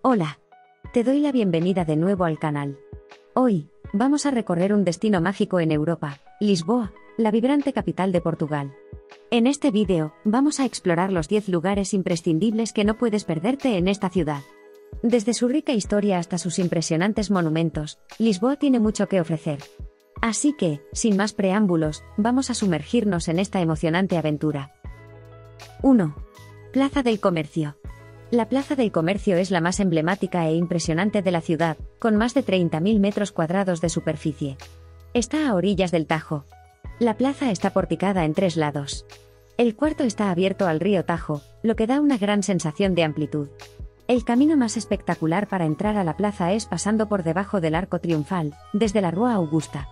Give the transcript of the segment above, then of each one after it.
Hola. Te doy la bienvenida de nuevo al canal. Hoy, vamos a recorrer un destino mágico en Europa, Lisboa, la vibrante capital de Portugal. En este vídeo, vamos a explorar los 10 lugares imprescindibles que no puedes perderte en esta ciudad. Desde su rica historia hasta sus impresionantes monumentos, Lisboa tiene mucho que ofrecer. Así que, sin más preámbulos, vamos a sumergirnos en esta emocionante aventura. 1. Plaza del Comercio. La Plaza del Comercio es la más emblemática e impresionante de la ciudad, con más de 30.000 metros cuadrados de superficie. Está a orillas del Tajo. La plaza está porticada en 3 lados. El cuarto está abierto al río Tajo, lo que da una gran sensación de amplitud. El camino más espectacular para entrar a la plaza es pasando por debajo del Arco Triunfal, desde la Rua Augusta.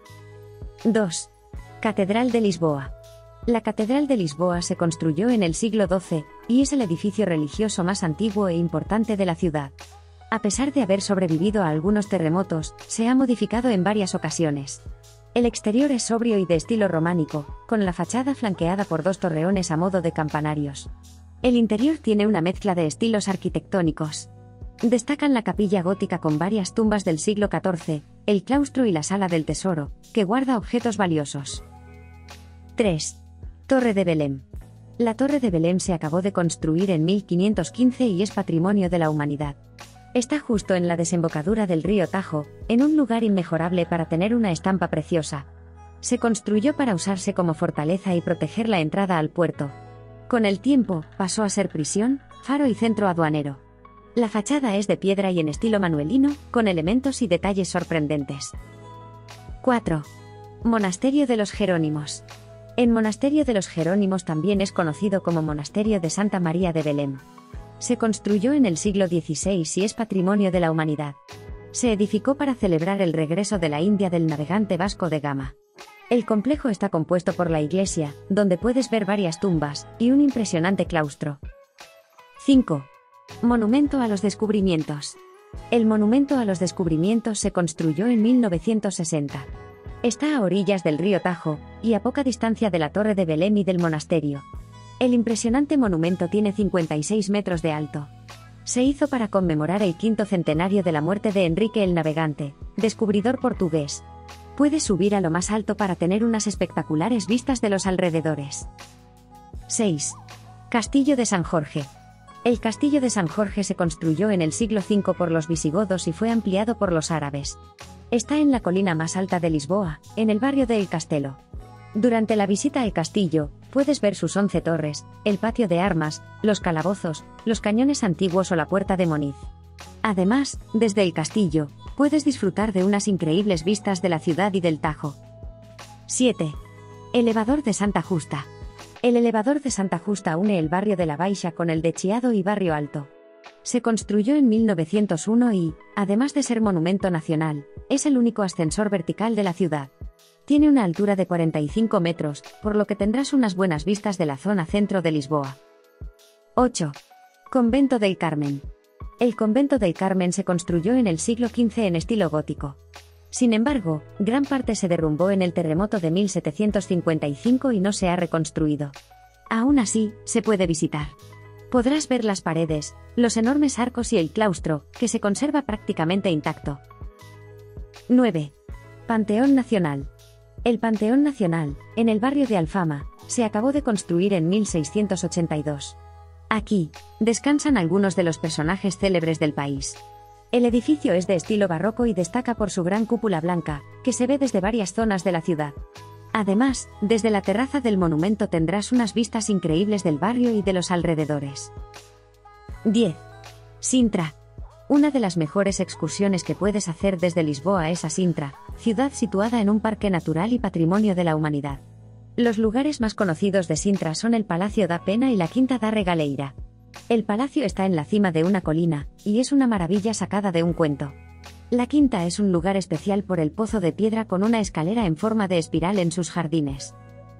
2. Catedral de Lisboa. La Catedral de Lisboa se construyó en el siglo XII, y es el edificio religioso más antiguo e importante de la ciudad. A pesar de haber sobrevivido a algunos terremotos, se ha modificado en varias ocasiones. El exterior es sobrio y de estilo románico, con la fachada flanqueada por 2 torreones a modo de campanarios. El interior tiene una mezcla de estilos arquitectónicos. Destacan la capilla gótica con varias tumbas del siglo XIV, el claustro y la sala del tesoro, que guarda objetos valiosos. 3. Torre de Belém. La Torre de Belém se acabó de construir en 1515 y es patrimonio de la humanidad. Está justo en la desembocadura del río Tajo, en un lugar inmejorable para tener una estampa preciosa. Se construyó para usarse como fortaleza y proteger la entrada al puerto. Con el tiempo, pasó a ser prisión, faro y centro aduanero. La fachada es de piedra y en estilo manuelino, con elementos y detalles sorprendentes. 4. Monasterio de los Jerónimos. El Monasterio de los Jerónimos también es conocido como Monasterio de Santa María de Belém. Se construyó en el siglo XVI y es patrimonio de la humanidad. Se edificó para celebrar el regreso de la India del navegante Vasco de Gama. El complejo está compuesto por la iglesia, donde puedes ver varias tumbas, y un impresionante claustro. 5. Monumento a los Descubrimientos. El Monumento a los Descubrimientos se construyó en 1960. Está a orillas del río Tajo, y a poca distancia de la Torre de Belém y del monasterio. El impresionante monumento tiene 56 metros de alto. Se hizo para conmemorar el 5º centenario de la muerte de Enrique el Navegante, descubridor portugués. Puedes subir a lo más alto para tener unas espectaculares vistas de los alrededores. 6. Castillo de San Jorge. El Castillo de San Jorge se construyó en el siglo V por los visigodos y fue ampliado por los árabes. Está en la colina más alta de Lisboa, en el barrio de El Castelo. Durante la visita al castillo, puedes ver sus 11 torres, el patio de armas, los calabozos, los cañones antiguos o la puerta de Moniz. Además, desde el castillo, puedes disfrutar de unas increíbles vistas de la ciudad y del Tajo. 7. Elevador de Santa Justa. El elevador de Santa Justa une el barrio de la Baixa con el de Chiado y Barrio Alto. Se construyó en 1901 y, además de ser monumento nacional, es el único ascensor vertical de la ciudad. Tiene una altura de 45 metros, por lo que tendrás unas buenas vistas de la zona centro de Lisboa. 8. Convento del Carmen. El Convento del Carmen se construyó en el siglo XV en estilo gótico. Sin embargo, gran parte se derrumbó en el terremoto de 1755 y no se ha reconstruido. Aún así, se puede visitar. Podrás ver las paredes, los enormes arcos y el claustro, que se conserva prácticamente intacto. 9. Panteón Nacional. El Panteón Nacional, en el barrio de Alfama, se acabó de construir en 1682. Aquí, descansan algunos de los personajes célebres del país. El edificio es de estilo barroco y destaca por su gran cúpula blanca, que se ve desde varias zonas de la ciudad. Además, desde la terraza del monumento tendrás unas vistas increíbles del barrio y de los alrededores. 10. Sintra. Una de las mejores excursiones que puedes hacer desde Lisboa es a Sintra, ciudad situada en un parque natural y patrimonio de la humanidad. Los lugares más conocidos de Sintra son el Palacio da Pena y la Quinta da Regaleira. El palacio está en la cima de una colina, y es una maravilla sacada de un cuento. La Quinta es un lugar especial por el pozo de piedra con una escalera en forma de espiral en sus jardines.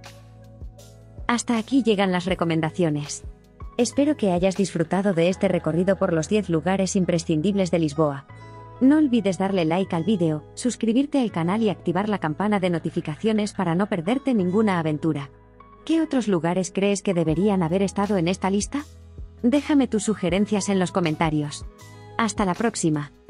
Hasta aquí llegan las recomendaciones. Espero que hayas disfrutado de este recorrido por los 10 lugares imprescindibles de Lisboa. No olvides darle like al vídeo, suscribirte al canal y activar la campana de notificaciones para no perderte ninguna aventura. ¿Qué otros lugares crees que deberían haber estado en esta lista? Déjame tus sugerencias en los comentarios. Hasta la próxima.